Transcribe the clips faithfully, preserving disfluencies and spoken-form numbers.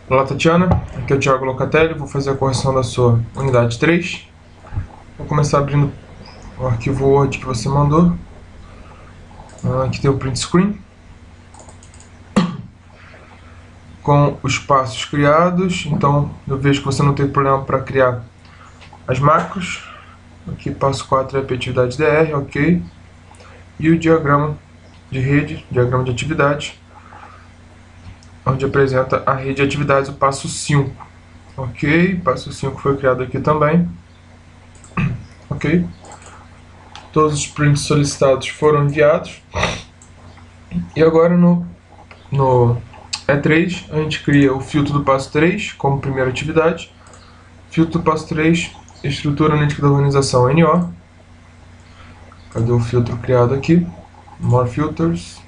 Olá, Tatiana, aqui é o Thiago Locatelli, vou fazer a correção da sua unidade três. Vou começar abrindo o arquivo Word que você mandou. Aqui tem o print screen com os passos criados. Então eu vejo que você não tem problema para criar as macros. Aqui passo quatro é a atividade D R, ok. E o diagrama de rede, diagrama de atividade, onde apresenta a rede de atividades, o passo cinco. Ok, passo cinco foi criado aqui também. Ok. Todos os prints solicitados foram enviados. E agora no, no E três a gente cria o filtro do passo três como primeira atividade. Filtro do passo três, estrutura analítica da organização N O. Cadê o filtro criado aqui? More filters.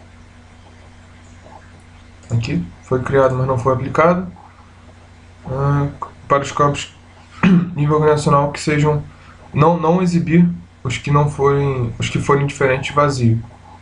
Aqui, foi criado, mas não foi aplicado. Ah, para os campos nível organizacional que sejam, não, não exibir os que não forem, os que forem diferentes de vazio.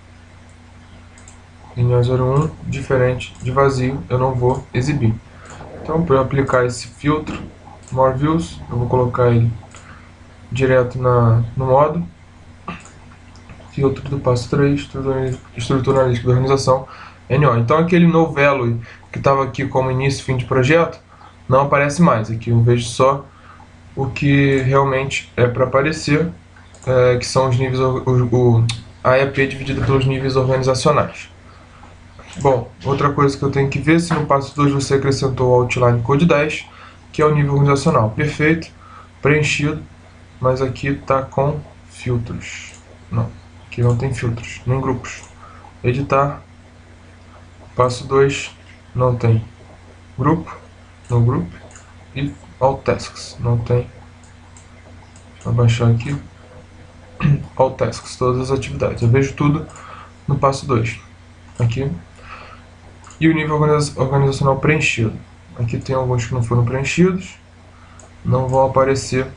Linha zero um, diferente de vazio, eu não vou exibir. Então, para eu aplicar esse filtro, More Views, eu vou colocar ele direto na, no modo. Filtro do passo três, estrutura analítica da organização, N O. Então, aquele no value que estava aqui como início e fim de projeto, não aparece mais. Aqui eu vejo só o que realmente é para aparecer, é, que são os níveis, o, o, a E P dividida pelos níveis organizacionais. Bom, outra coisa que eu tenho que ver, se no passo dois você acrescentou o Outline Code dez, que é o nível organizacional. Perfeito, preenchido, mas aqui está com filtros. Não, aqui não tem filtros, nem grupos. Editar, passo dois, não tem grupo, no group, e All Tasks, não tem. Vou baixar aqui, All Tasks, todas as atividades. Eu vejo tudo no passo dois. Aqui. E o nível organizacional preenchido. Aqui tem alguns que não foram preenchidos, não vão aparecer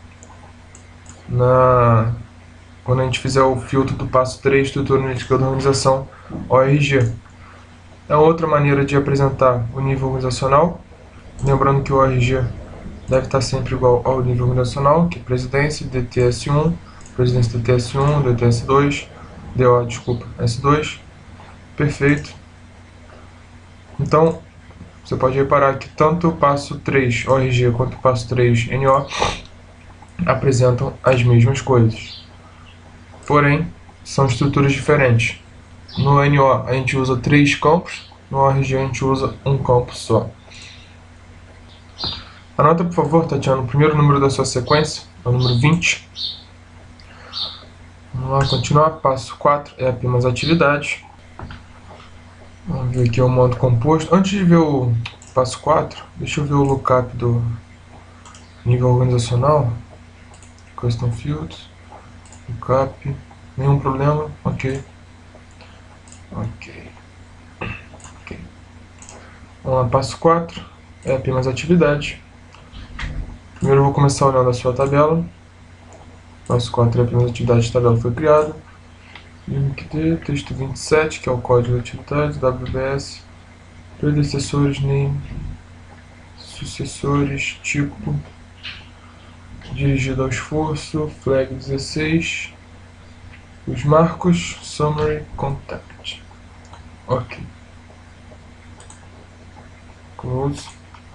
na quando a gente fizer o filtro do passo três, estrutura analítica da organização, O R G. É outra maneira de apresentar o nível organizacional, lembrando que o O R G deve estar sempre igual ao nível organizacional, que é presidência, D T S um, presidência D T S um, D T S dois, D O, desculpa, S dois, perfeito. Então, você pode reparar que tanto o passo três O R G quanto o passo três N O apresentam as mesmas coisas. Porém, são estruturas diferentes. No N O a gente usa três campos, no O R G a gente usa um campo só. Anota, por favor, Tatiana, o primeiro número da sua sequência, é o número vinte. Vamos lá, continuar. Passo quatro é apenas atividades. Vamos ver aqui o modo composto. Antes de ver o passo quatro, deixa eu ver o lookup do nível organizacional. Custom Fields. Lookup. Nenhum problema. Ok. Ok. Ok. Vamos lá, passo quatro. É apenas atividade. Primeiro eu vou começar olhando a sua tabela. Passo quatro é apenas atividade, a tabela foi criada. Link D, texto vinte e sete, que é o código da atividade, W B S, predecessores, name, sucessores, tipo, dirigido ao esforço, flag dezesseis, os marcos, summary, contact. Ok. Close.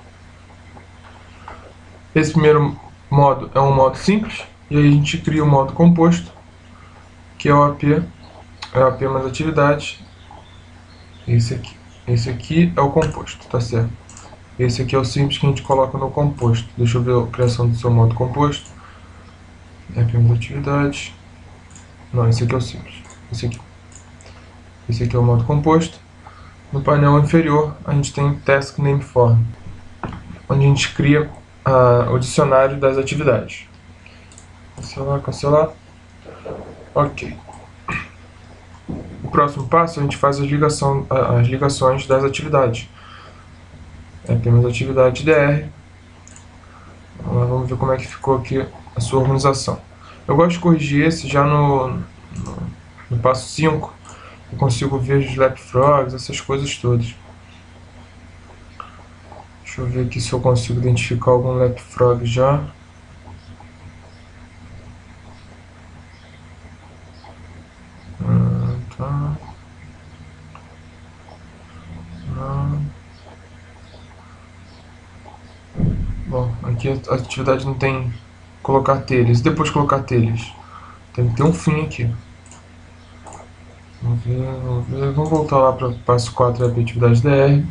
Esse primeiro modo é um modo simples, e aí a gente cria o um modo composto, que é o A P, é o A P mais atividade, esse aqui. Esse aqui é o composto, tá certo? Esse aqui é o simples que a gente coloca no composto. Deixa eu ver a criação do seu modo composto. A P mais atividade. Não, esse aqui é o simples. Esse aqui. Esse aqui é o modo composto. No painel inferior, a gente tem Task Name Form, onde a gente cria uh, o dicionário das atividades. Cancelar, cancelar. Ok. O próximo passo, a gente faz as, ligação, as ligações das atividades. É apenas atividade D R. Vamos ver como é que ficou aqui a sua organização. Eu gosto de corrigir esse já no, no, no passo cinco. Eu consigo ver os leapfrogs, essas coisas todas. Deixa eu ver aqui se eu consigo identificar algum leapfrog já. Hum, tá. Não. Bom, aqui a atividade não tem colocar telhas. Depois de colocar telhas, tem que ter um fim aqui. Vamos ver, vamos ver. Vamos voltar lá para o passo quatro da atividade D R.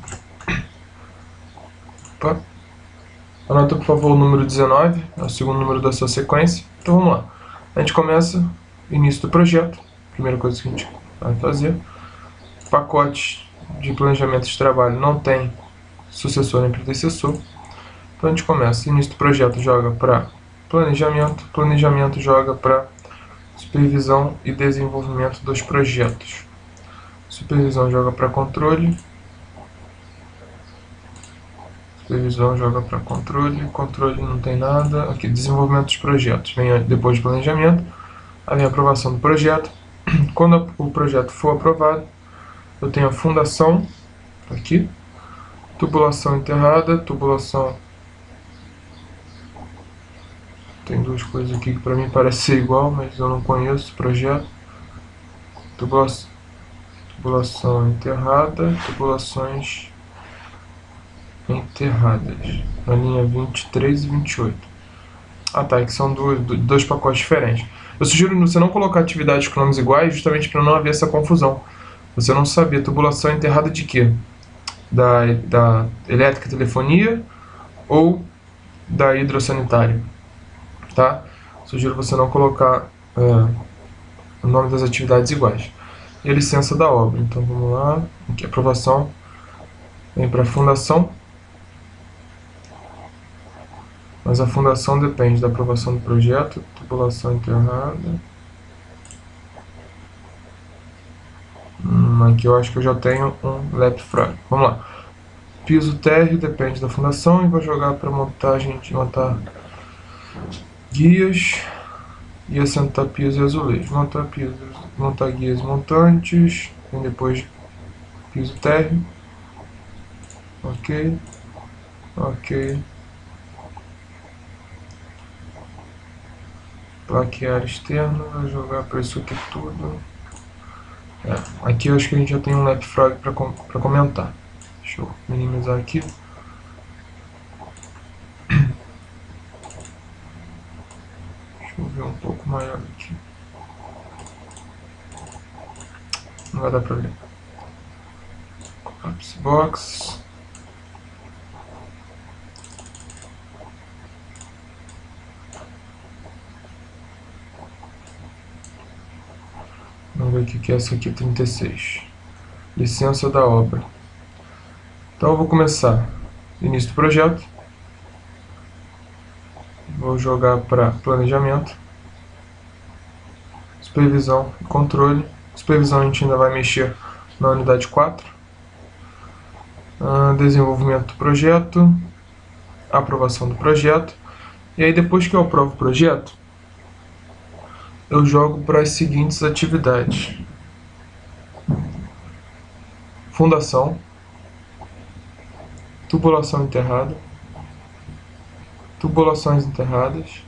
Opa. Anota, por favor, o número dezenove, é o segundo número da sua sequência. Então vamos lá. A gente começa início do projeto. Primeira coisa que a gente vai fazer. Pacote de planejamento de trabalho não tem sucessor nem predecessor. Então a gente começa. Início do projeto joga para planejamento. Planejamento joga para supervisão e desenvolvimento dos projetos. Supervisão joga para controle. Supervisão joga para controle. Controle não tem nada. Aqui, desenvolvimento dos projetos. Vem depois de planejamento. Aí vem a aprovação do projeto. Quando o projeto for aprovado, eu tenho a fundação. Aqui. Tubulação enterrada. Tubulação. Tem duas coisas aqui que para mim parece ser igual, mas eu não conheço o projeto. Tubulação, tubulação enterrada. Tubulações enterradas, na linha vinte e três e vinte e oito. Ah tá, que são dois, dois pacotes diferentes. Eu sugiro você não colocar atividades com nomes iguais, justamente para não haver essa confusão. Você não saber tubulação enterrada de quê? Da, da elétrica e telefonia ou da hidrossanitária, tá? Sugiro você não colocar é, o nome das atividades iguais. E a licença da obra, então vamos lá, aqui aprovação, vem para a fundação. Mas a fundação depende da aprovação do projeto. Tubulação enterrada. Hum, aqui eu acho que eu já tenho um leapfrog. Vamos lá. Piso térreo depende da fundação. E vou jogar para montagem de montar guias. E assentar piso e azulejo. Montar piso, montar guias montantes. E depois piso térreo. Ok. Ok. Plaquear externo, vai jogar para isso aqui tudo. É, aqui eu acho que a gente já tem um leapfrog para com, para comentar. Deixa eu minimizar aqui. Deixa eu ver um pouco maior aqui. Não vai dar para ver. Collapse box. Vamos ver o que é essa aqui, trinta e seis. Licença da obra. Então eu vou começar. Início do projeto. Vou jogar para planejamento. Supervisão e controle. Supervisão a gente ainda vai mexer na unidade quatro. Ah, desenvolvimento do projeto. Aprovação do projeto. E aí depois que eu aprovo o projeto, eu jogo para as seguintes atividades: fundação, tubulação enterrada, tubulações enterradas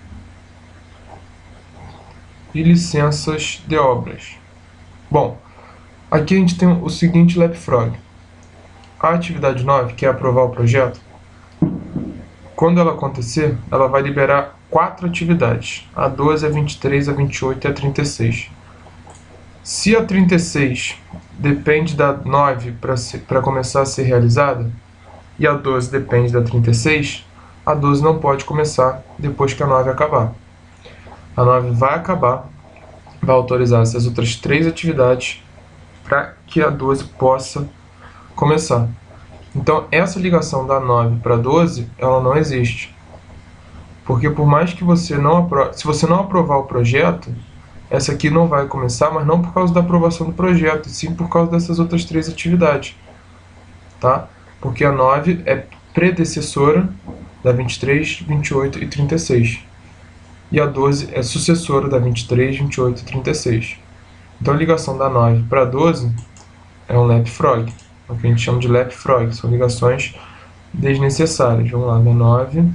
e licenças de obras. Bom, aqui a gente tem o seguinte leapfrog. A atividade nove, que é aprovar o projeto, quando ela acontecer, ela vai liberar quatro atividades, a doze, a vinte e três, a vinte e oito e a trinta e seis. Se a trinta e seis depende da nove para começar a ser realizada, e a doze depende da trinta e seis, a doze não pode começar depois que a nove acabar. A nove vai acabar, vai autorizar essas outras três atividades para que a doze possa começar. Então, essa ligação da nove para doze, ela não existe. Porque por mais que você não aprove, se você não aprovar o projeto, essa aqui não vai começar, mas não por causa da aprovação do projeto, e sim por causa dessas outras três atividades, tá? Porque a nove é predecessora da vinte e três, vinte e oito e trinta e seis. E a doze é sucessora da vinte e três, vinte e oito e trinta e seis. Então a ligação da nove para doze é um leapfrog, é o que a gente chama de leapfrog, são ligações desnecessárias. Vamos lá, da nove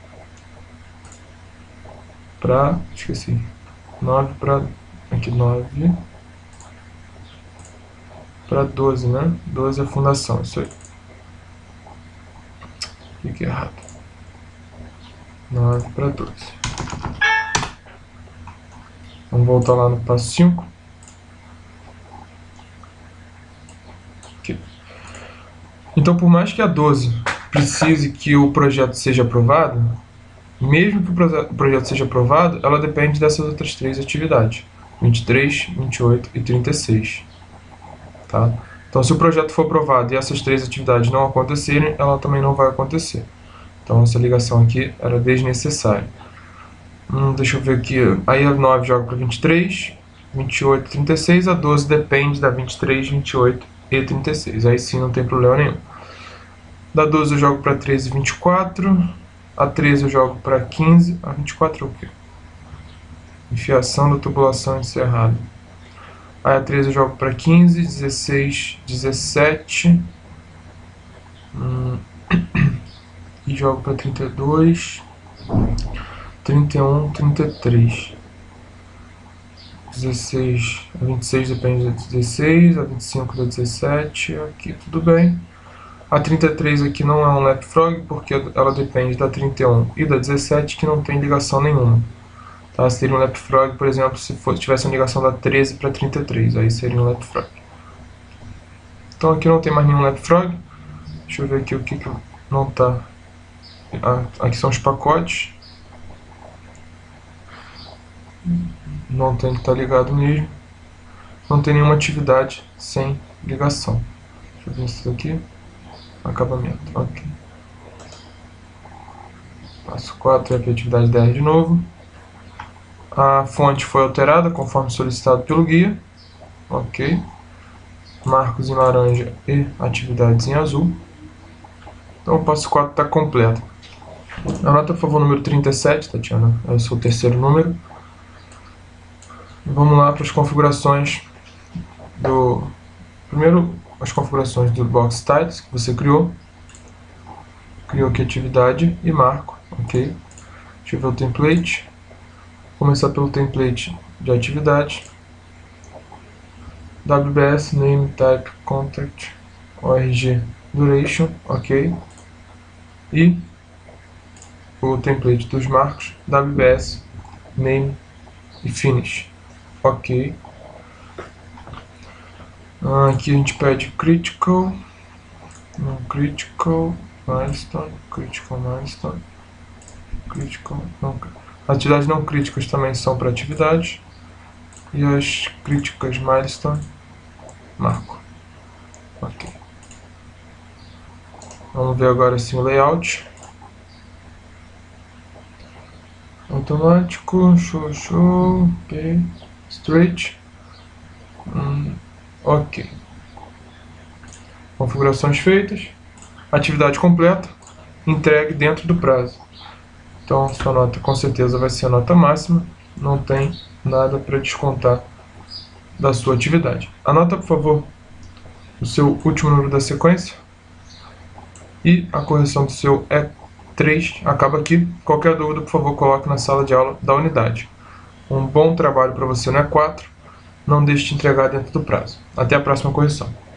para... esqueci. nove para... aqui, nove para doze, né? doze é a fundação, isso aí. Fiquei errado. nove para doze. Vamos voltar lá no passo cinco. Aqui. Então, por mais que a doze precise que o projeto seja aprovado, mesmo que o projeto seja aprovado, ela depende dessas outras três atividades: vinte e três, vinte e oito e trinta e seis. Tá? Então, se o projeto for aprovado e essas três atividades não acontecerem, ela também não vai acontecer. Então, essa ligação aqui era desnecessária. Hum, deixa eu ver aqui. Aí a nove joga para vinte e três, vinte e oito, trinta e seis. A doze depende da vinte e três, vinte e oito e trinta e seis. Aí sim não tem problema nenhum. Da doze eu jogo para treze e vinte e quatro. A treze eu jogo para quinze. A vinte e quatro é o quê? Enfiação da tubulação encerrada. Aí a treze eu jogo para quinze, dezesseis, dezessete. Hum, e jogo para trinta e dois, trinta e um, trinta e três. dezesseis, a vinte e seis depende da dezesseis, a vinte e cinco da dezessete, aqui tudo bem. A trinta e três aqui não é um leapfrog, porque ela depende da trinta e um e da dezessete, que não tem ligação nenhuma. Tá? Seria um leapfrog, por exemplo, se fosse, tivesse uma ligação da treze para trinta e três, aí seria um leapfrog. Então aqui não tem mais nenhum leapfrog. Deixa eu ver aqui o que, que não está. Ah, aqui são os pacotes. Não tem que estar ligado mesmo. Não tem nenhuma atividade sem ligação. Deixa eu ver isso aqui. Acabamento. Ok. Passo quatro é a atividade dez de novo. A fonte foi alterada conforme solicitado pelo guia. Ok. Marcos em laranja e atividades em azul. Então o passo quatro está completo. Anota, por favor, o número trinta e sete, Tatiana. É o seu terceiro número. Vamos lá para as configurações do... Primeiro, as configurações do box titles que você criou. Criou aqui atividade e marco. Ok. Deixa eu ver o template. Vou começar pelo template de atividade. W B S, name, type, contact, org, duration. Ok. E o template dos marcos, W B S, name e finish. Ok. Aqui a gente pede critical, não critical, milestone, critical milestone, critical, não, atividades não críticas também são para atividades, e as críticas milestone, marco. Ok. Vamos ver agora assim o layout. Automático, show, show, ok, straight, hum, ok. Configurações feitas, atividade completa, entregue dentro do prazo. Então sua nota com certeza vai ser a nota máxima, não tem nada para descontar da sua atividade. Anota, por favor, o seu último número da sequência e a correção do seu E três acaba aqui. Qualquer dúvida, por favor, coloque na sala de aula da unidade. Um bom trabalho para você no E quatro. Não deixe de entregar dentro do prazo. Até a próxima correção.